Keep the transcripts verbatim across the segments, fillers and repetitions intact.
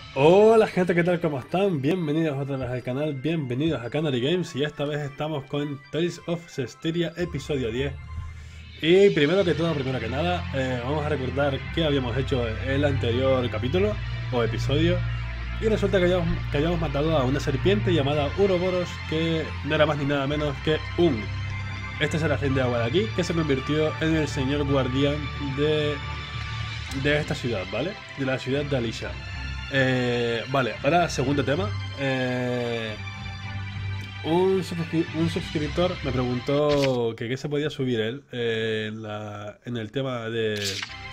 Hola gente, ¿qué tal? ¿Cómo están? Bienvenidos otra vez al canal, bienvenidos a Canary Games y esta vez estamos con Tales of Cestiria episodio diez. Y primero que todo, primero que nada, eh, vamos a recordar qué habíamos hecho en el anterior capítulo o episodio. Y resulta que habíamos, que habíamos matado a una serpiente llamada Uroboros, que no era más ni nada menos que un este serafín de agua de aquí, que se convirtió en el señor guardián de, de esta ciudad, ¿vale? De la ciudad de Alisha. Eh, vale, ahora segundo tema. Eh, un, suscri- un suscriptor me preguntó que qué se podía subir él eh, en, la, en el tema de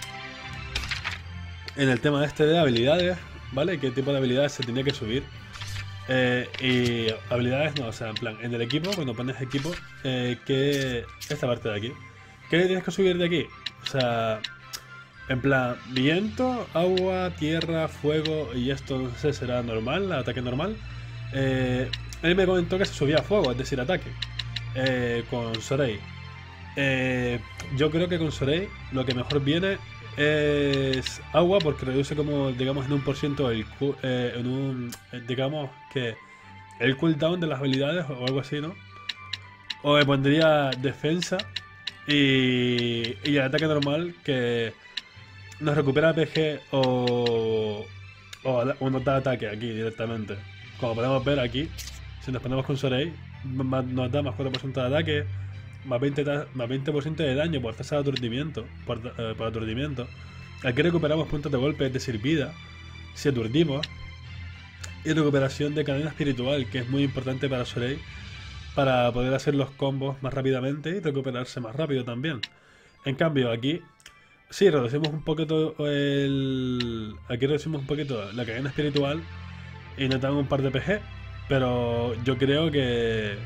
en el tema este de habilidades, ¿vale? ¿Qué tipo de habilidades se tenía que subir? Eh, y habilidades no, o sea, en plan, en el equipo, cuando pones equipo, eh, que esta parte de aquí, ¿qué tienes que subir de aquí? O sea, en plan, viento, agua, tierra, fuego, y esto no sé, será normal, ataque normal. Eh, él me comentó que se subía a fuego, es decir, ataque, eh, con Sorei. Eh, yo creo que con Sorei lo que mejor viene es agua porque reduce como, digamos, en un por ciento el, cu- eh, en un, eh, digamos que el cooldown de las habilidades o algo así, ¿no? O me pondría defensa y, y el ataque normal que nos recupera P G o, o, o nos da ataque aquí directamente. Como podemos ver aquí, si nos ponemos con Sorei, ma- nos da más cuatro por ciento de ataque, más veinte, ta- más veinte por ciento de daño por tasa de aturdimiento. Por, eh, por aturdimiento. Aquí recuperamos puntos de golpe, es decir, vida, si aturdimos. Y recuperación de cadena espiritual, que es muy importante para Sorei, para poder hacer los combos más rápidamente y recuperarse más rápido también. En cambio, aquí sí, reducimos un poquito el. Aquí reducimos un poquito la cadena espiritual y nos dan un par de P G. Pero yo creo que.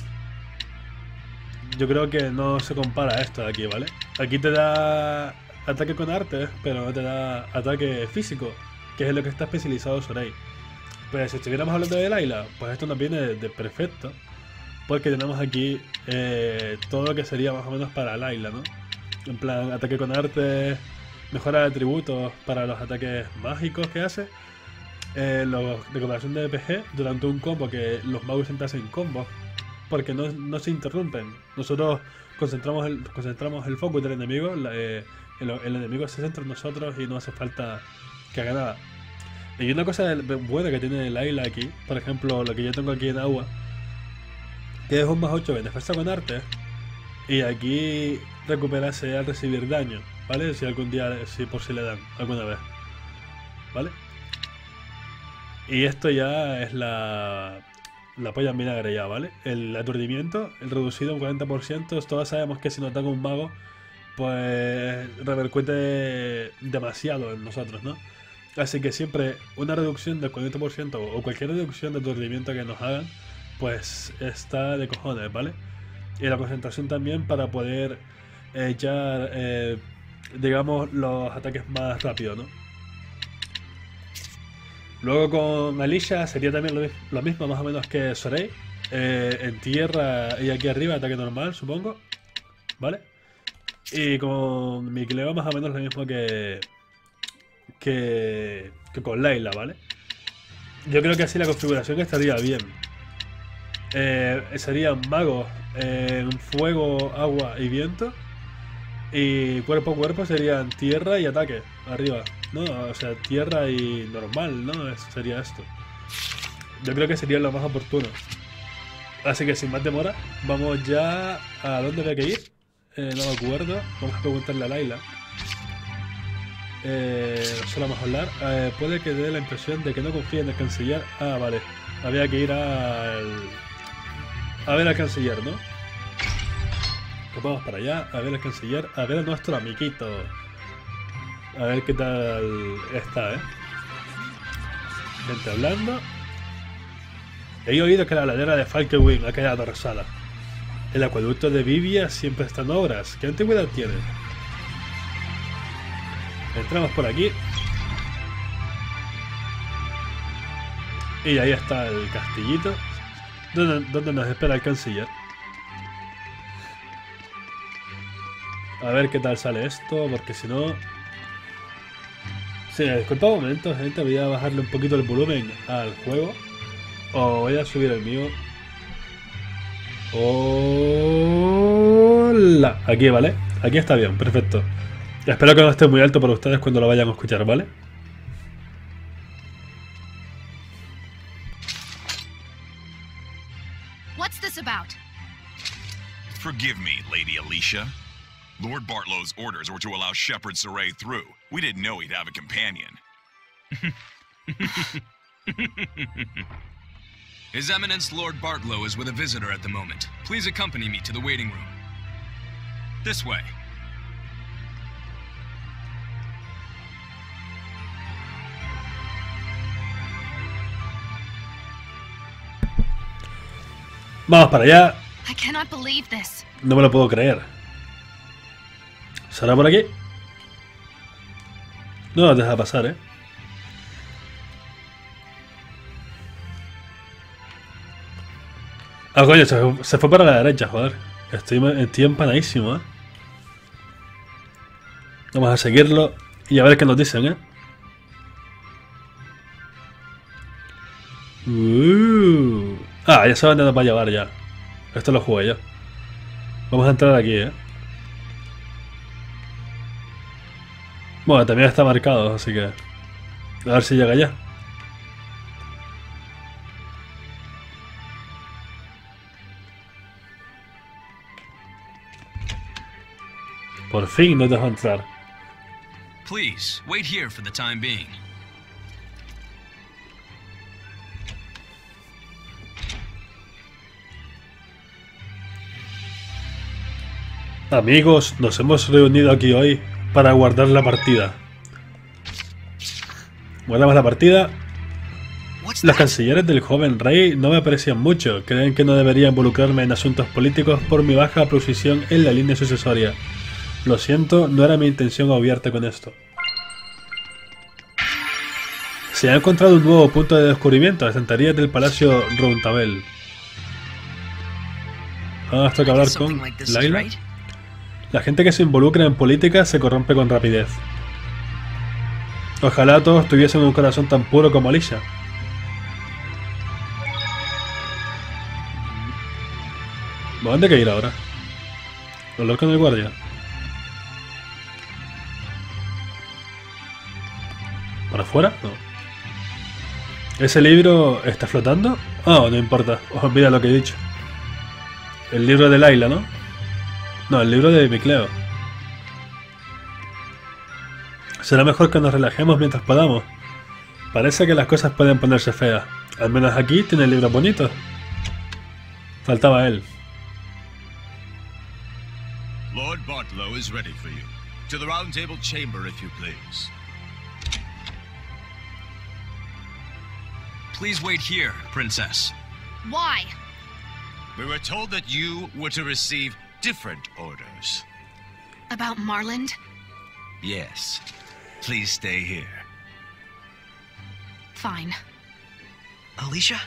Yo creo que no se compara a esto de aquí, ¿vale? Aquí te da ataque con arte, pero no te da ataque físico, que es lo que está especializado Sorei. Pues si estuviéramos hablando de Layla, pues esto nos viene de, de perfecto, porque tenemos aquí eh, todo lo que sería más o menos para Layla, ¿no? En plan, ataque con arte, mejora de atributos para los ataques mágicos que hace, eh, la recuperación de P G durante un combo, que los magos siempre hacen combos, porque no, no se interrumpen. Nosotros concentramos el, concentramos el focus del enemigo, la- eh, el, el enemigo se centra en nosotros y no hace falta que haga nada. Y una cosa buena que tiene el Ayla aquí, por ejemplo, lo que yo tengo aquí en agua, que es un más ocho en defensa con arte, y aquí recuperarse al recibir daño, ¿vale? Si algún día, si por si le dan, alguna vez, ¿vale? Y esto ya es la, la polla en vinagre ya, ¿vale? El aturdimiento, el reducido un cuarenta por ciento, todos sabemos que si nos ataca un mago, pues repercute demasiado en nosotros, ¿no? Así que siempre una reducción del cuarenta por ciento o cualquier reducción de aturdimiento que nos hagan, pues está de cojones, ¿vale? Y la concentración también para poder echar, eh, digamos, los ataques más rápido, ¿no? Luego con Alicia sería también lo, lo mismo, más o menos que Sorei. Eh, en tierra y aquí arriba ataque normal, supongo. ¿Vale? Y con mi Cleo más o menos lo mismo que, que, que con Layla, ¿vale? Yo creo que así la configuración estaría bien. Eh, serían magos en fuego, agua y viento. Y cuerpo a cuerpo serían tierra y ataque, arriba. ¿No? O sea, tierra y normal, ¿no? Es- sería esto. Yo creo que sería lo más oportuno. Así que sin más demora, vamos ya a dónde había que ir. Eh, no me acuerdo. Vamos a preguntarle a Laila. Eh, solo vamos a hablar. Eh, puede que dé la impresión de que no confía en el canciller. Ah, vale. Había que ir al. A ver al canciller, ¿no? Pues vamos para allá, a ver al canciller, a ver a nuestro amiguito. A ver qué tal está, ¿eh? Gente hablando. He oído que la ladera de Falkewing ha quedado arrasada. El acueducto de Vivia siempre está en obras. ¿Qué antigüedad tiene? Entramos por aquí. Y ahí está el castillito. Donde, donde nos espera el canciller. A ver qué tal sale esto, porque si no... Sí, disculpa un momento, gente, voy a bajarle un poquito el volumen al juego. O voy a subir el mío. Hola. Aquí, ¿vale? Aquí está bien, perfecto. Espero que no esté muy alto para ustedes cuando lo vayan a escuchar, ¿vale? What's this about? Forgive me, Lady Alicia. Lord Bartlow's orders were to allow Shepherd Saray through. We didn't know he'd have a companion. His Eminence Lord Bartlow is with a visitor at the moment. Please accompany me to the waiting room. This way. Vamos para allá. I cannot believe this. No me lo puedo creer. ¿Será por aquí? No nos deja pasar, ¿eh? Ah, coño, se, se fue para la derecha, joder. Estoy, estoy empanadísimo, ¿eh? Vamos a seguirlo y a ver qué nos dicen, ¿eh? Uh. Ah, ya saben dónde nos va a llevar ya. Esto lo jugué yo. Vamos a entrar aquí, ¿eh? Bueno, también está marcado, así que... A ver si llega ya. Por fin nos dejó entrar. Please, wait here for the time being. Amigos, nos hemos reunido aquí hoy para guardar la partida. Guardamos la partida. Los cancilleres del joven rey no me aprecian mucho. Creen que no debería involucrarme en asuntos políticos por mi baja posición en la línea sucesoria. Lo siento, no era mi intención obviarte con esto. Se ha encontrado un nuevo punto de descubrimiento, las estanterías del Palacio Roundtable. Ahora tengo que hablar con Layla. La gente que se involucra en política se corrompe con rapidez. Ojalá todos tuviesen un corazón tan puro como Alicia. ¿Dónde hay que ir ahora? ¿Hablar con el guardia? ¿Para afuera? No. ¿Ese libro está flotando? Oh, no importa. Olvida lo que he dicho. El libro de Layla, ¿no? No, el libro de Micleo. Será mejor que nos relajemos mientras podamos. Parece que las cosas pueden ponerse feas. Al menos aquí tiene libros bonitos. Faltaba él. Lord Bartlow is ready for you. To the Round Table Chamber, if you please. Please wait here, Princess. Why? We were told that you were to receive different orders. About Marland? Yes. Please stay here. Fine. Alicia?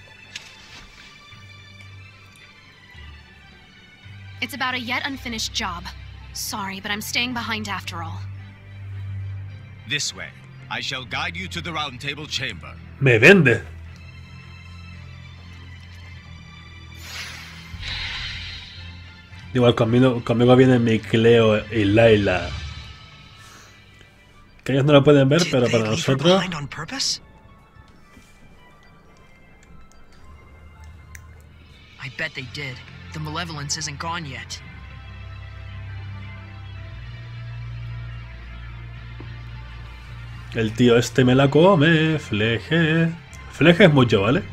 It's about a yet unfinished job. Sorry, but I'm staying behind after all. This way. I shall guide you to the Round Table Chamber. Me vende. Igual conmigo, conmigo vienen Micleo y Layla. Que ellos no lo pueden ver, pero para nosotros... I bet they did. The malevolence isn't gone yet. El tío este me la come, Fleje. Fleje es mucho, ¿vale?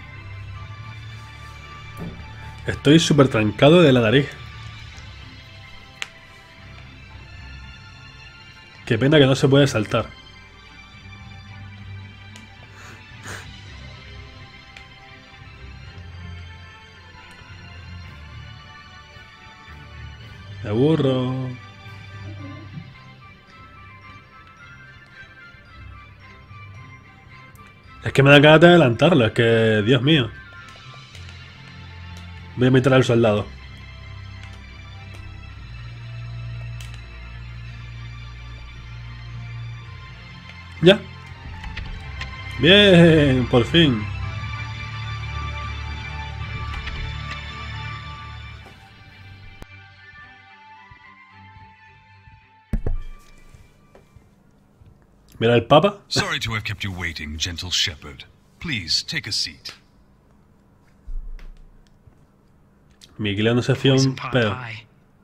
Estoy súper trancado de la nariz. Qué pena que no se puede saltar. Me aburro. Es que me da ganas de adelantarlo, es que... Dios mío. Voy a meter al soldado. Ya. Bien, por fin. Mira el Papa. Sorry to have kept you waiting, gentle shepherd. Please, take a seat. Miguel no se fía Poison un pot pedo. pie.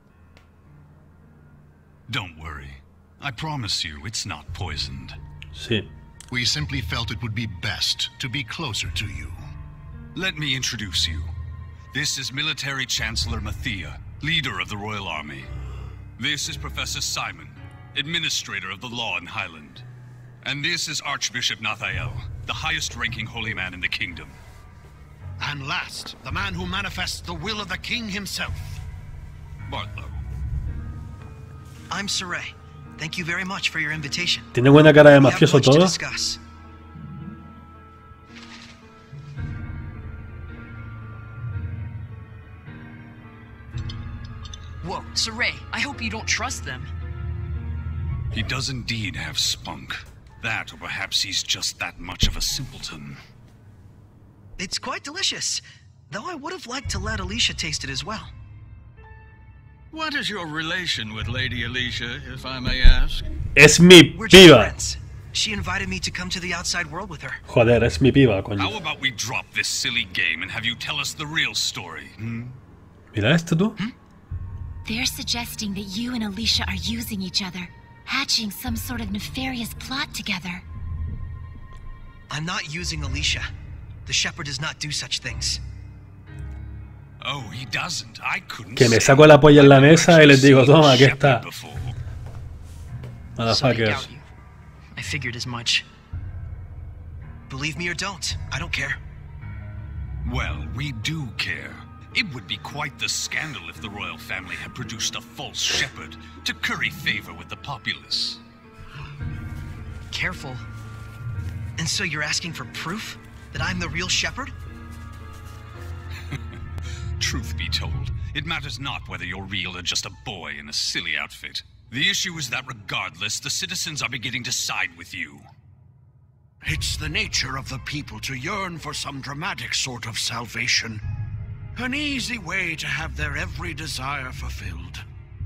Don't worry. I promise you it's not poisoned. Sí. We simply felt it would be best to be closer to you. Let me introduce you. This is Military Chancellor Mathia, leader of the Royal Army. This is Professor Simon, administrator of the law in Highland. And this is Archbishop Nathael, the highest-ranking holy man in the kingdom. And last, the man who manifests the will of the king himself. Bartlow. I'm Saray. Thank you very much for your invitation. Tiene buena cara de We have mafioso much to todo. discuss. Whoa, Saray, I hope you don't trust them. He does indeed have spunk. That, or perhaps he's just that much of a simpleton. It's quite delicious, though I would have liked to let Alicia taste it as well. What is your relation with Lady Alicia, if I may ask? Es mi We're just piba. friends. She invited me to come to the outside world with her. Joder, es mi piba, coño. How about we drop this silly game and have you tell us the real story? Hmm? Mira esto tú. They're suggesting that you and Alicia are using each other, hatching some sort of nefarious plot together. I'm not using Alicia. The shepherd does not do such things. Oh, he doesn't. I couldn't. Que me say. saco la polla en la I've mesa y actually les digo, seen toma, aquí Shepherd está. before. So I Motherfuckers. doubt you. I figured as much. Believe me or don't, I don't care. Well, we do care. It would be quite the scandal if the royal family had produced a false shepherd to curry favor with the populace. Careful. And so you're asking for proof that I'm the real shepherd? Truth be told, it matters not whether you're real or just a boy in a silly outfit. The issue is that regardless, the citizens are beginning to side with you. It's the nature of the people to yearn for some dramatic sort of salvation. An easy way to have their every desire fulfilled.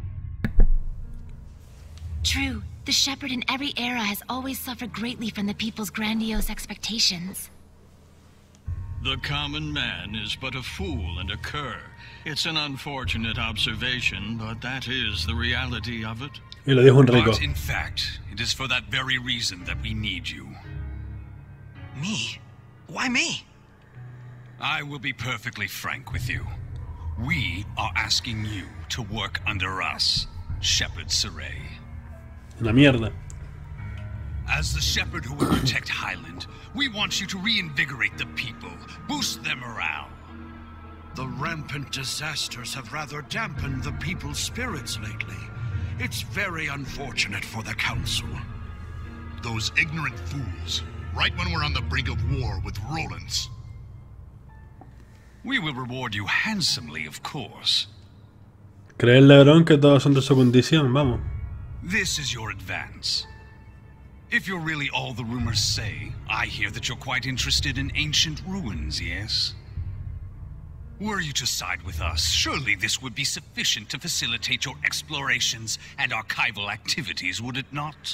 True, the shepherd in every era has always suffered greatly from the people's grandiose expectations. The common man is but a fool and a cur. It's an unfortunate observation, but that is the reality of it. Y lo dijo un rico. But in fact, it is for that very reason that we need you. Me? Why me? I will be perfectly frank with you. We are asking you to work under us, Shepherd Saray. Una mierda. As the shepherd who will protect Highland, we want you to reinvigorate the people, boost their morale. The rampant disasters have rather dampened the people's spirits lately. It's very unfortunate for the council. Those ignorant fools. Right when we're on the brink of war with Rollins. We will reward you handsomely, of course. Cree el Lebrón que todos son de su condición, vamos. This is your advance. If you're really all the rumors say, I hear that you're quite interested in ancient ruins, yes? Were you to side with us, surely this would be sufficient to facilitate your explorations and archival activities, would it not?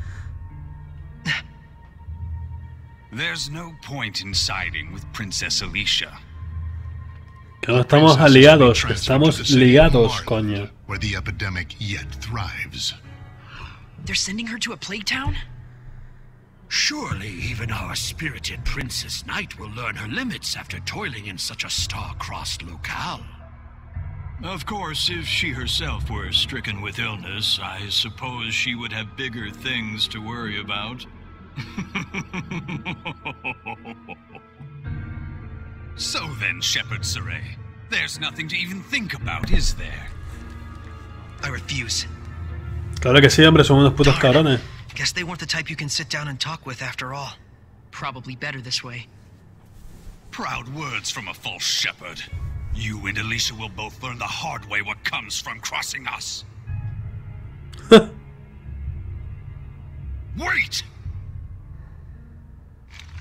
There's no point in siding with Princess Alicia. Que no estamos aliados, que estamos ligados, coño. Where the epidemic yet thrives. They're sending her to a plague town? Surely even our spirited Princess Knight will learn her limits after toiling in such a star-crossed locale. Of course, if she herself were stricken with illness, I suppose she would have bigger things to worry about. So then, Shepherd Saray, there's nothing to even think about, is there? I refuse. Claro que sí, hombre, son unos putos cabrones. Guess they weren't the type you can sit down and talk with after all. Probably better this way. Proud words from a false shepherd. You and Alicia will both learn the hard way what comes from crossing us. Wait!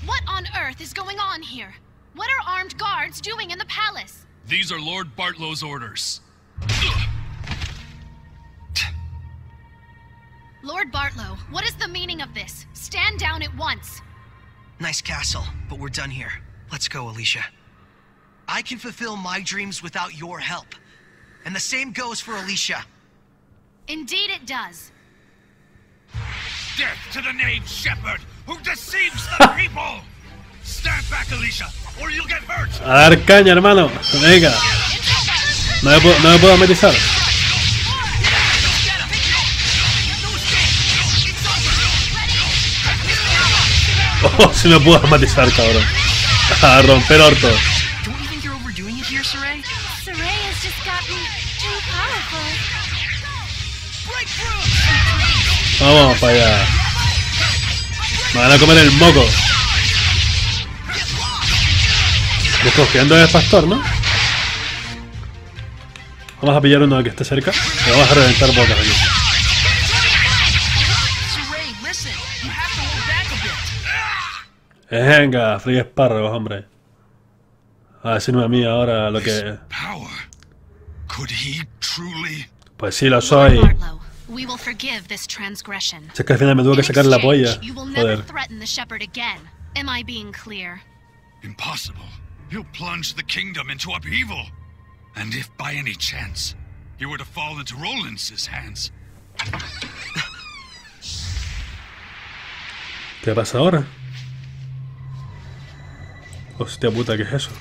What on earth is going on here? What are armed guards doing in the palace? These are Lord Bartlow's orders. Lord Bartlow, what is the meaning of this? Stand down at once. Nice castle, but we're done here. Let's go, Alicia. I can fulfill my dreams without your help. And the same goes for Alicia. Indeed it does. Death to the knave shepherd who deceives the people! Stand back, Alicia, or you'll get hurt! A dar caña, hermano. Venga. No me puedo, no me puedo ametizar. Oh, si me puedo ametizar, cabrón. A romper orto. Don't you think you're overdoing it here, Saray? Saray has just gotten too powerful. Vamos para allá. Me van a comer el moco. Desconfiando del pastor, ¿no? Vamos a pillar uno que esté cerca y vamos a reventar bocas aquí. Venga, free espárragos, hombre. A decirme a mí ahora lo que... Pues sí, lo soy. We will forgive this transgression. Si es que al final me tuvo que sacar la polla. You will never Joder. threaten the shepherd again. Am I being clear? Impossible. He'll plunge the kingdom into upheaval. And if by any chance he were to fall into Rollins' hands. ¿Qué pasa ahora? Hostia puta, ¿qué es eso?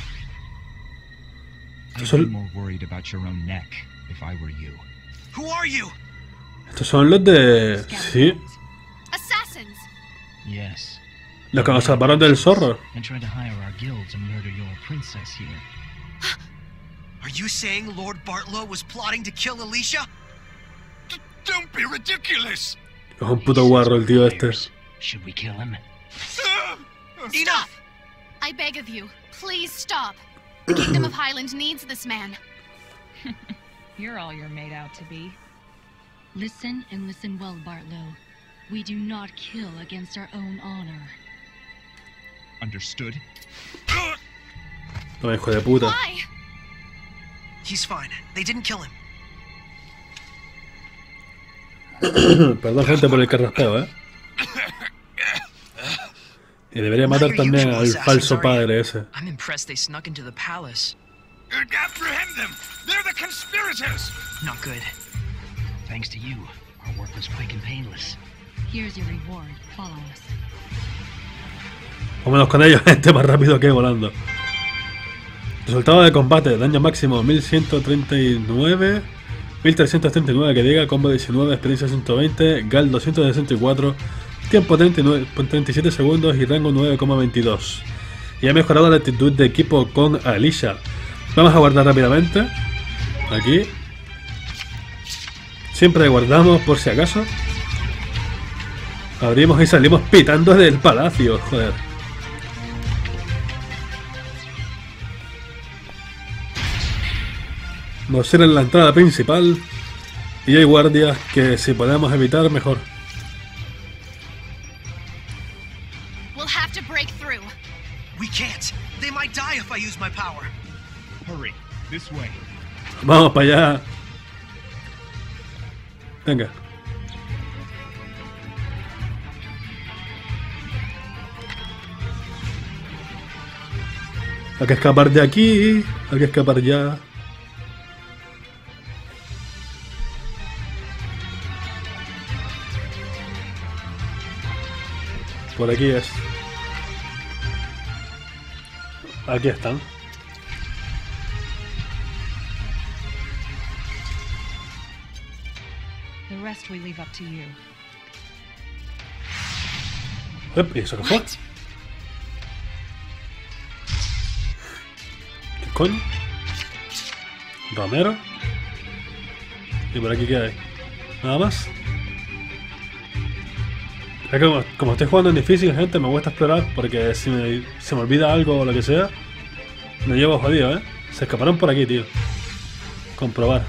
I'd be more worried about your own neck if I were you. Who are you? Estos son los de... Sí. Assassins. Yes. Los que nos salvaron del zorro. And tried to hire our guild to murder your princess here. Are you saying Lord Bartlow was plotting to kill Alicia? D don't be ridiculous. Es un puto guarro el tío este. Should we kill him? Enough! I beg of you, please stop. The Kingdom of Highland needs this man. You're all you're made out to be. Listen and listen well, Bartlow. We do not kill against our own honor. Understood? No, hijo de puta. Why? He's fine. They didn't kill him. Perdón, gente, por el carraspeo, eh. Y debería matar también al falso padre ese. I'm impressed they snuck into the palace. Apprehend them! They're the conspirators! Not good. Thanks to you, our work was quick and painless. Here's your reward. Follow us. Vámonos con ellos, gente, más rápido que volando. Resultado de combate, daño máximo mil ciento treinta y nueve, mil trescientos treinta y nueve que diga, combo diecinueve, experiencia ciento veinte, gal doscientos sesenta y cuatro, tiempo treinta y nueve, treinta y siete segundos y rango nueve coma veintidós. Y ha mejorado la actitud de equipo con Alicia. Vamos a guardar rápidamente. Aquí. Siempre guardamos por si acaso. Abrimos y salimos pitando del palacio, joder. Nos cierran la entrada principal. Y hay guardias que si podemos evitar, mejor. We'll have to break through. We can't. They might die if I use my power. Hurry, this way. Vamos para allá. Venga. Hay que escapar de aquí. Hay que escapar ya. Por aquí es. Aquí están. The rest we leave up to you. Ep, ¿y eso qué fue? ¿Qué coño? Ramero. ¿Y por aquí qué hay? ¿Nada más? Es que como, como estoy jugando en difícil, gente, me gusta explorar porque si me, se me olvida algo o lo que sea, me llevo jodido, ¿eh? Se escaparon por aquí, tío. Comprobar.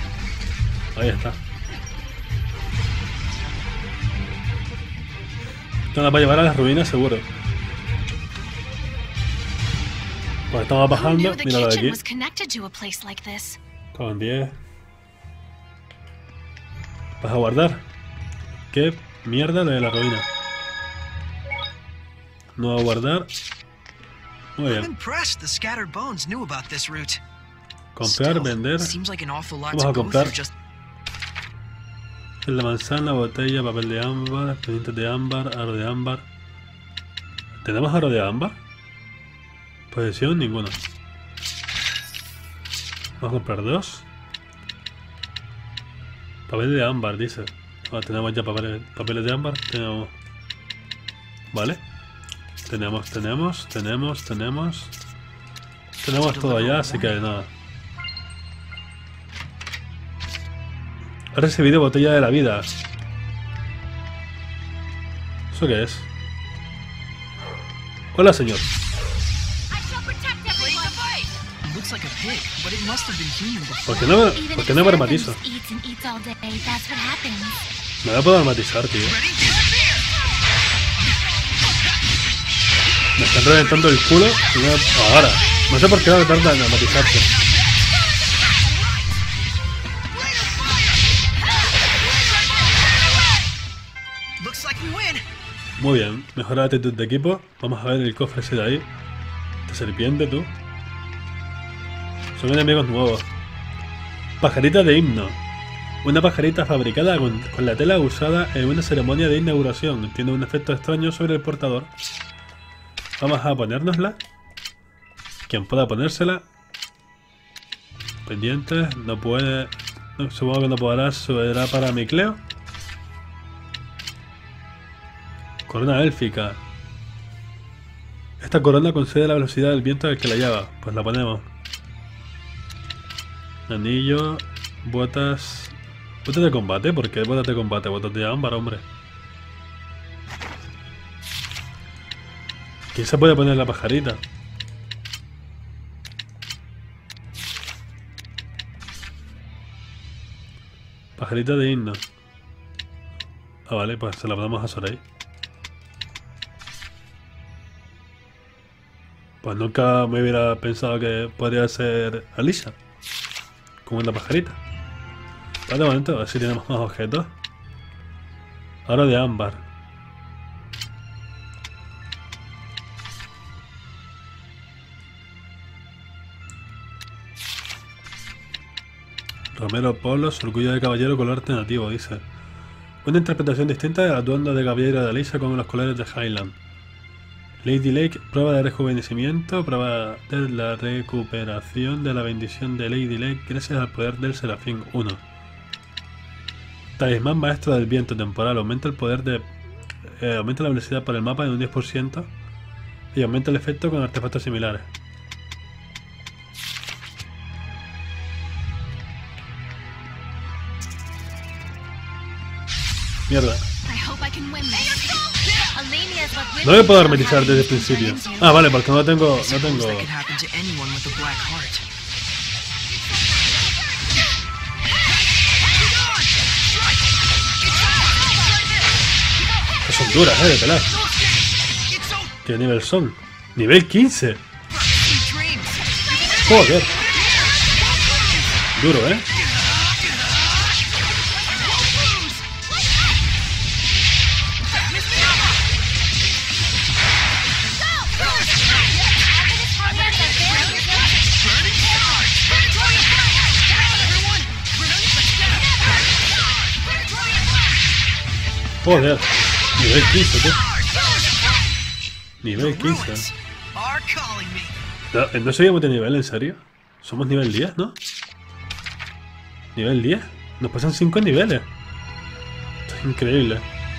Ahí está. Esto nos va a llevar a las ruinas seguro. Pues estamos bajando, mira lo de aquí. Con diez. ¿Vas a guardar? ¿Qué mierda lo de la ruina? No va a guardar. Muy bien. Comprar, vender. Vamos a comprar. La manzana, botella, papel de ámbar, pendientes de ámbar, aro de ámbar. ¿Tenemos aro de ámbar? Posesión, ninguno. Vamos a comprar dos. Papel de ámbar, dice. Ah, tenemos ya papeles, papeles de ámbar. Tenemos. Vale. Tenemos, tenemos, tenemos, tenemos. Tenemos todo allá, así que nada. Ha recibido botella de la vida. ¿Eso qué es? Hola, señor. ¿Por qué no, ¿por qué no me armatizo? Me voy a poder armatizar, tío. Me están reventando el culo. Y no, ahora. No sé por qué no tarda en armatizarse. Muy bien, mejora la actitud de equipo. Vamos a ver el cofre ese de ahí. Esta serpiente, tú. Son enemigos nuevos. Pajarita de himno. Una pajarita fabricada con, con la tela usada en una ceremonia de inauguración. Tiene un efecto extraño sobre el portador. Vamos a ponérnosla. Quien pueda ponérsela. Pendientes. No puede. No, supongo que no podrá. Será para mi Cleo. Corona élfica. Esta corona concede la velocidad del viento al que la lleva. Pues la ponemos. Anillo. Botas. Botas de combate. ¿Por qué botas de combate? Botas de ámbar, hombre. ¿Quién se puede poner la pajarita? Pajarita de himno. Ah, vale, pues se la ponemos a Sorey. Pues nunca me hubiera pensado que podría ser Alicia. Como una pajarita. Vale, de momento, a ver si tenemos más objetos. Aro de ámbar. Romero Polos, orgullo de caballero, color alternativo, dice. Una interpretación distinta del atuendo de caballero de Alicia con los colores de Highland. Lady Lake, prueba de rejuvenecimiento, prueba de la recuperación de la bendición de Lady Lake gracias al poder del Serafín uno. Talismán maestro del viento temporal, aumenta el poder de... Eh, aumenta la velocidad por el mapa en un diez por ciento y aumenta el efecto con artefactos similares. Mierda. No me puedo hermetizar desde el principio. Ah, vale, porque no tengo... No tengo... Son duras, eh, de pelar. ¿Qué nivel son? Nivel quince. Joder. Duro, eh. Joder, nivel quince, tío. Nivel quince. No, ¿no subimos de nivel, en serio? Somos nivel diez, ¿no? Nivel diez. Nos pasan cinco niveles. Esto es increíble.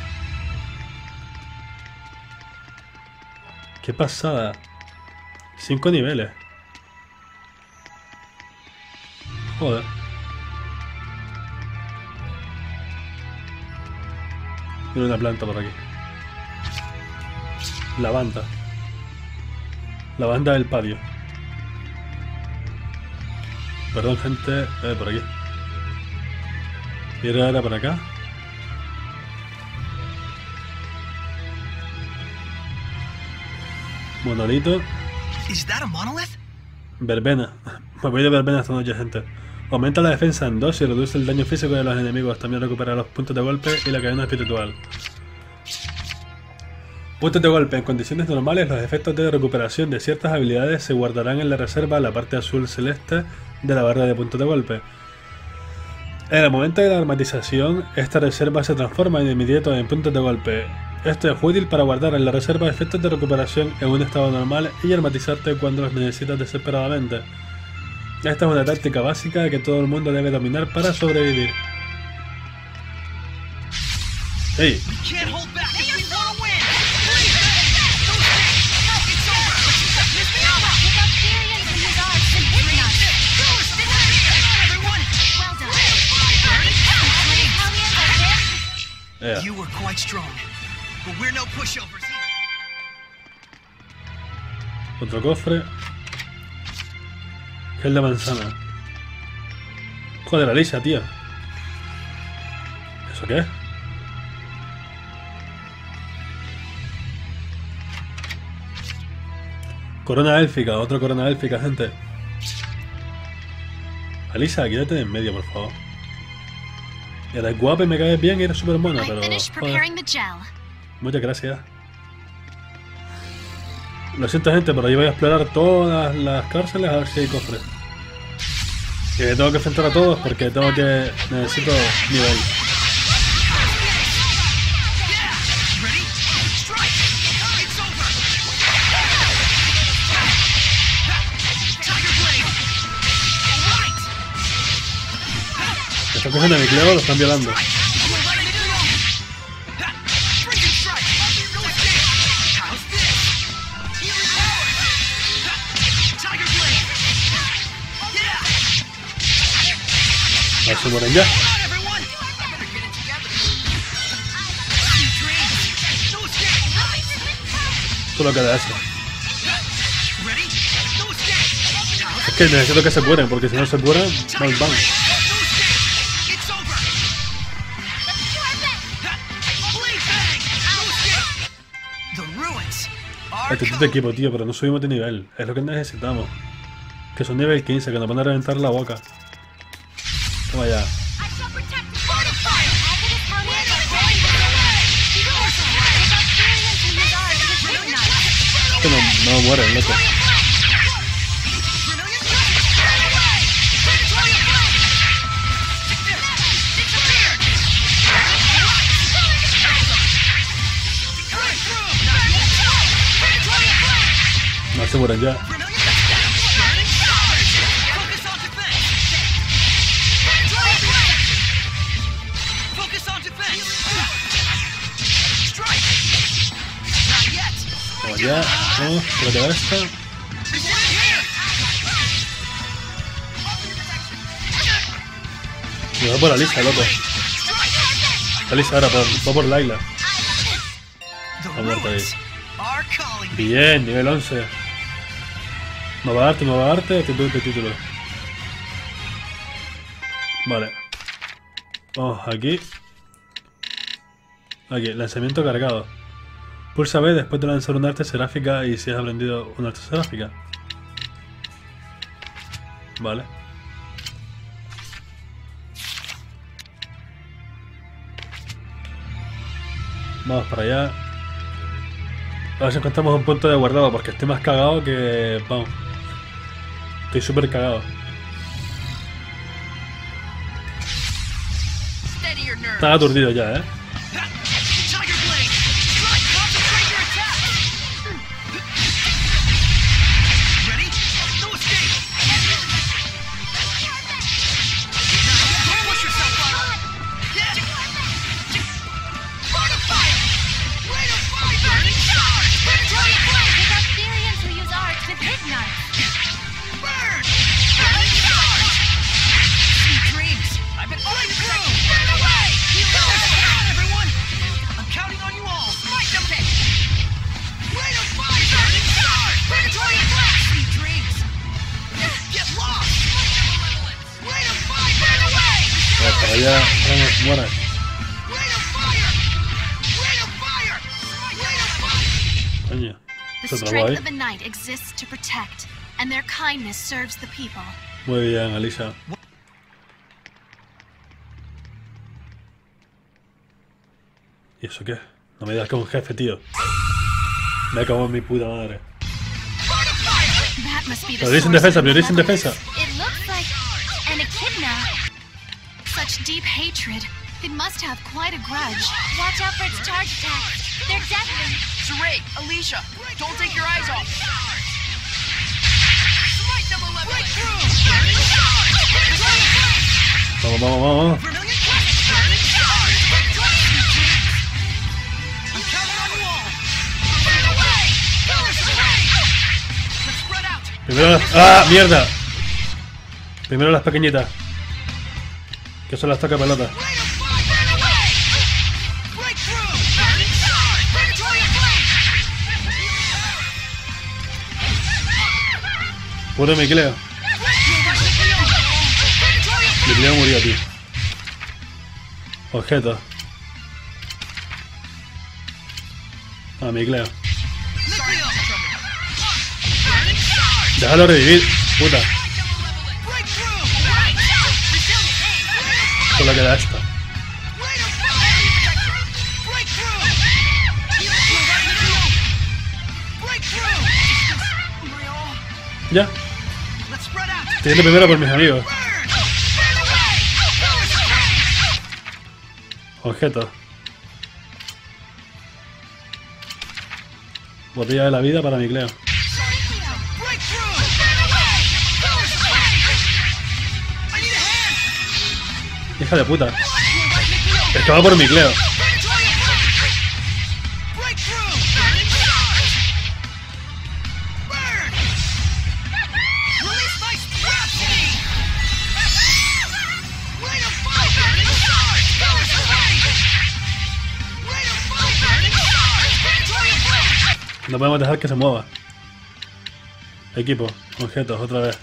Qué pasada. cinco niveles. Joder. Tiene una planta por aquí. Lavanda. Lavanda del patio. Perdón, gente. Eh, por aquí. Y ahora por acá. Monolito. Is that a monolith? Verbena. Me voy de verbena esta noche, gente. Aumenta la defensa en dos y reduce el daño físico de los enemigos. También recupera los puntos de golpe y la cadena espiritual. Puntos de golpe. En condiciones normales, los efectos de recuperación de ciertas habilidades se guardarán en la reserva, la parte azul celeste de la barra de puntos de golpe. En el momento de la armatización, esta reserva se transforma de inmediato en puntos de golpe. Esto es útil para guardar en la reserva efectos de recuperación en un estado normal y armatizarte cuando los necesitas desesperadamente. Esta es una táctica básica que todo el mundo debe dominar para sobrevivir. ¡Ey! Yeah. You were quite strong, but we're no pushovers. Otro cofre. Gel de manzana. Joder, Alicia, tío. ¿Eso qué es? Corona élfica, otra corona élfica, gente. Alicia, quédate en medio, por favor. Eres guapa y me caes bien y eres súper mona, pero... Joder. Muchas gracias. Lo siento, gente, pero yo voy a explorar todas las cárceles a ver si hay cofres. Que tengo que enfrentar a todos porque tengo que... necesito nivel. Están cogiendo a mi clero, lo están violando. A ver si mueren ya. Solo queda eso. Es que necesito que se curen, porque si no se curan, van, van. Este es de equipo, tío, pero no subimos de nivel. Es lo que necesitamos. Que son nivel quince, que nos van a reventar la boca. Toma ya. Esto no, no muere, loco. No se mueren ya. Vamos ya, vamos, creo esta. Me va por Alisa, loco. Alisa ahora, por, va por Layla. Está muerta ahí. Bien, nivel once. Me va a darte, me va a darte, título de título. Vale. Vamos aquí. Aquí, lanzamiento cargado. Pulsa B después de lanzar un arte seráfica y si has aprendido una arte seráfica. Vale. Vamos para allá. A ver si encontramos un punto de guardado porque estoy más cagado que... Vamos. Estoy súper cagado. Estaba aturdido ya, ¿eh? Ya, vamos, muera. Coño. The Eso strength trabajo of a knight exists to protect, and their kindness serves the people. Muy bien, Alicia. ¿Y eso qué? No me digas que es un jefe, tío. Me cago en mi puta madre. That must be the Prioriza en source defensa, of prioriza en malevolence. defensa. It looks like an echidna. Such deep hatred. It must have quite a grudge. Watch out for its charge attacks. They're deadly. Saray, Alicia, don't take your eyes off. Vamos, vamos, vamos. Primero... ¡Ah, mierda! Primero las pequeñitas. Que son las toca pelotas. Puro Micleo. Micleo murió, tío. Objeto. Ah, Micleo. Déjalo revivir, puta. Solo queda esta. Ya. Estoy yendo primero por mis amigos. Objeto. Botella de la vida para Micleo. Hija de puta. Es que va por Micleo. No podemos dejar que se mueva. Equipo, objetos, otra vez.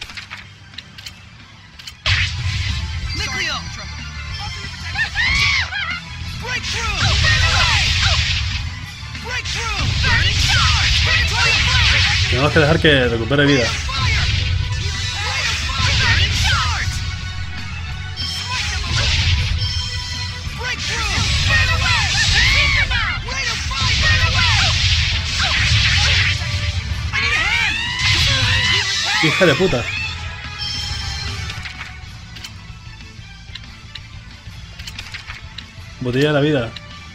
Tenemos que dejar que recupere vida. Hija de puta. Botella de la vida.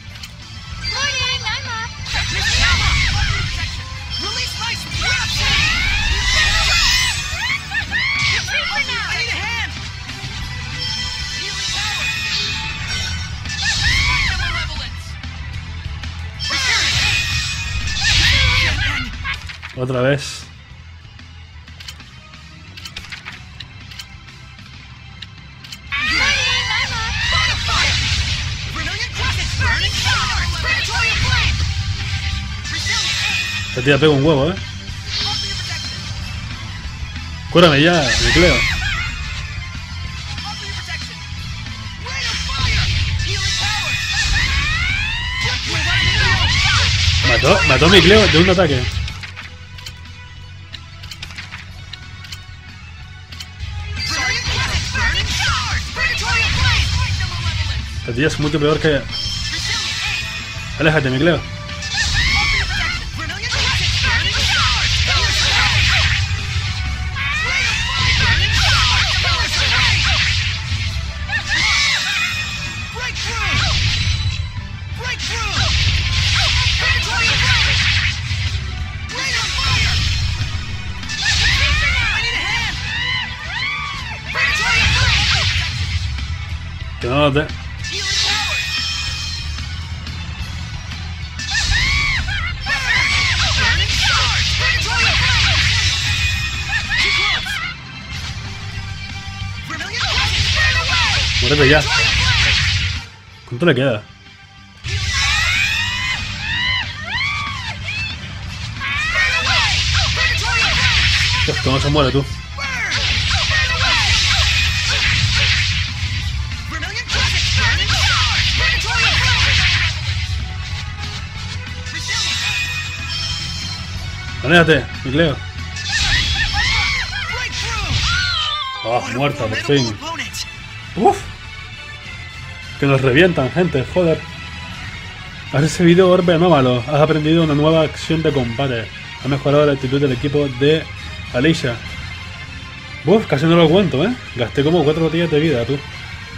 Otra vez. Esta tía pega un huevo, eh. Cúrame ya, Micleo. Mató, mató a Micleo de un ataque. Esta tía es mucho peor que... Aléjate, Micleo. Que no note. Muérete ya. ¿Cuánto le queda? Pues cómo se muere tú. Aléjate, Micleo. Oh, muerta, por fin. Uf. Que nos revientan, gente, joder. Has recibido orbe anómalo. Has aprendido una nueva acción de combate. Ha mejorado la actitud del equipo de Alicia. Uf, casi no lo aguanto, ¿eh? Gasté como cuatro botellas de vida, tú.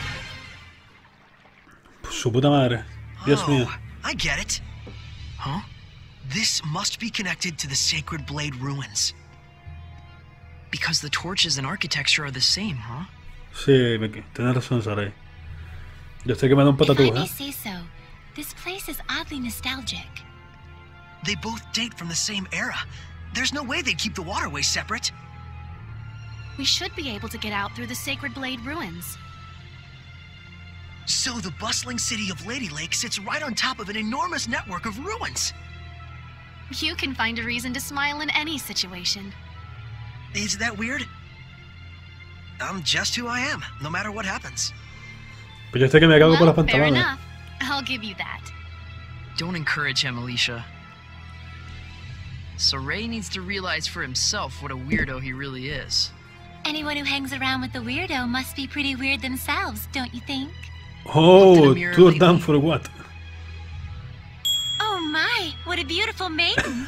Su puta madre. Dios mío. I get it. Huh? This must be connected to the Sacred Blade ruins. Because the torches and architecture are the same, huh? Sí, tienes razón, Sarai. Yo estoy quemando un patatús, ¿eh? Say so. This place is oddly nostalgic. They both date from the same era. There's no way they'd keep the waterways separate. We should be able to get out through the Sacred Blade ruins. So the bustling city of Lady Lake sits right on top of an enormous network of ruins. You can find a reason to smile in any situation. Is that weird? I'm just who I am, no matter what happens. Pues yo estoy que me cago por las Well, fair pantalones. enough. I'll give you that. Don't encourage him, Alicia. Saray needs to realize for himself what a weirdo he really is. Anyone who hangs around with the weirdo must be pretty weird themselves, don't you think? Oh, tour down for what? Oh my, what a beautiful maiden.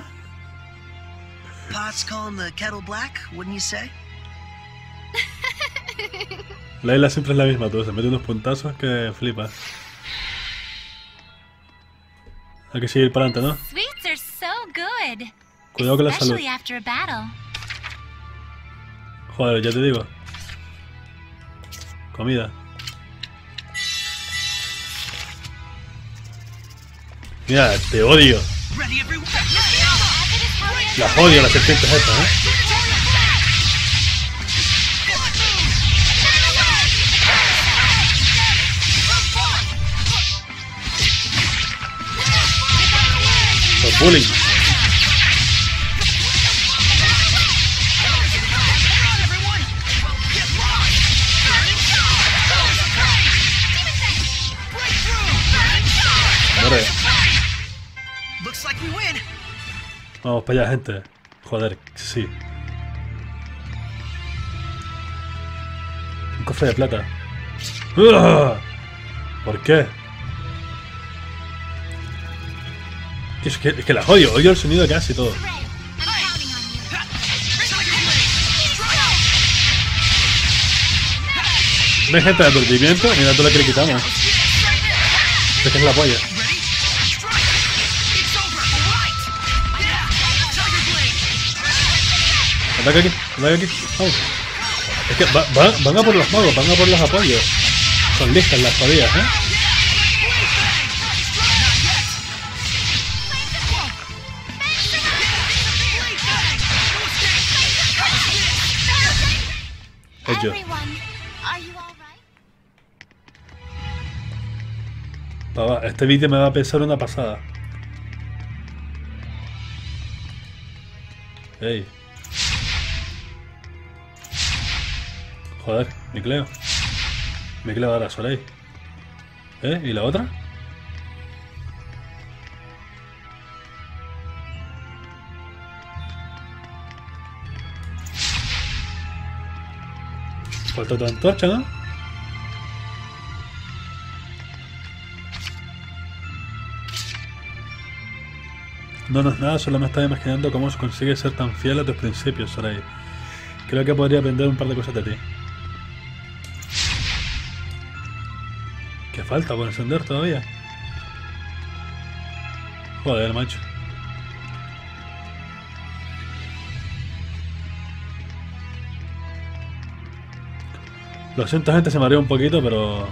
Pot's calling the kettle black, wouldn't you say? La isla siempre es la misma, tú. Se mete unos puntazos que flipas. Hay que seguir para adelante, ¿no? Sweets are so good. Cuidado con la salud. Especially after a battle. Joder, ya te digo. Comida. Mira, te odio. Las odio, las serpientes estas, ¿eh? Los bullying. Muere. Vamos para allá, gente. Joder, sí. Un cofre de plata. ¡Ugh! ¿Por qué? Es que, es que las odio, odio el sonido de casi todo. ¿Ves, gente de aturdimiento? Mira todo lo que le quitamos. Es que es la polla. Ataca aquí, ataca aquí. Vamos. Es que va, va, van a por los magos, van a por los apoyos. Son listas las jodidas, ¿eh? Hecho. Papá, este vídeo me va a pesar una pasada. Ey. Joder, Micleo. Micleo ahora, Soleil. ¿Eh? ¿Y la otra? Falta tu antorcha, ¿no? No, no es nada, solo me estaba imaginando cómo consigues ser tan fiel a tus principios, Soleil. Creo que podría aprender un par de cosas de ti. ¿Qué falta por encender todavía? Joder, macho. Lo siento, gente, se mareó un poquito, pero...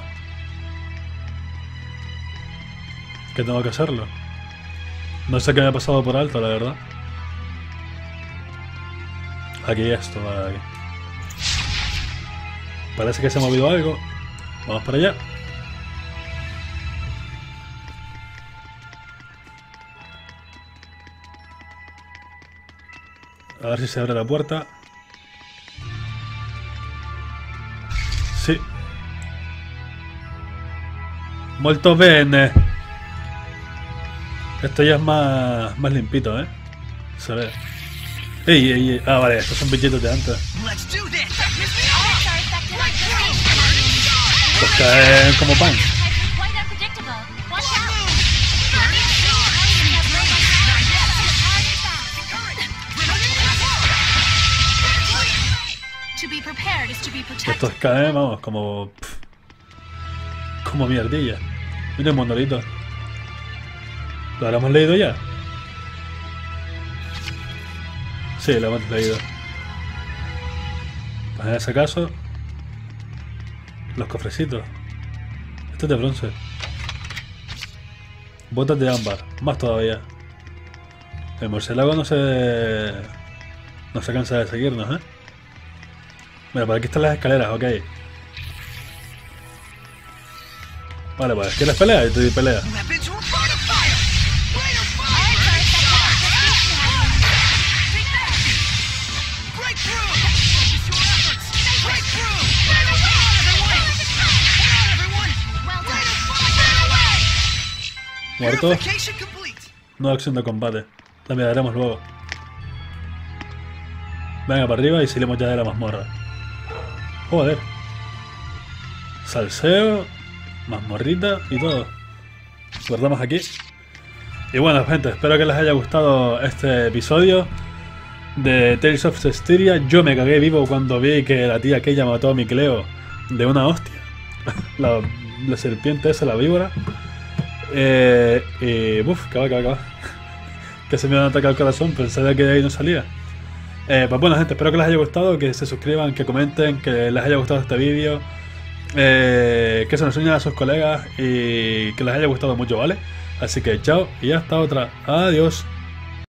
¿Qué tengo que hacerlo? No sé qué me ha pasado por alto, la verdad. Aquí esto, vale, aquí. Parece que se ha movido algo. Vamos para allá. A ver si se abre la puerta. Sí. Molto bene. Esto ya es más, más limpito, ¿eh? Se ve. Ey, ey, ey. Ah, vale, estos son bichitos de antes. Pues caen como pan. Estos caen, vamos, como... Pff, como mierdilla. Mira el monolito. ¿Lo habremos leído ya? Sí, lo hemos leído. Pues en ese caso... Los cofrecitos. Este es de bronce. Botas de ámbar. Más todavía. El murciélago no se... No se cansa de seguirnos, ¿eh? Mira, por aquí están las escaleras, ok. Vale, pues, ¿quieres pelea? Yo te doy pelea. Muerto. No acción de combate. La miraremos luego. Venga para arriba y salimos ya de la mazmorra. Joder. Salseo, mazmorrita y todo. Guardamos aquí. Y bueno, gente, espero que les haya gustado este episodio de Tales of Cestiria. Yo me cagué vivo cuando vi que la tía aquella mató a mi Cleo de una hostia. la, la serpiente esa, la víbora. Eh, y uff, que va, que va, que va. Que se me van a atacar el corazón, pensaba que de ahí no salía. Eh, pues bueno, gente, espero que les haya gustado, que se suscriban, que comenten, que les haya gustado este vídeo, eh, que se lo enseñen a sus colegas y que les haya gustado mucho, ¿vale? Así que chao y hasta otra. Adiós.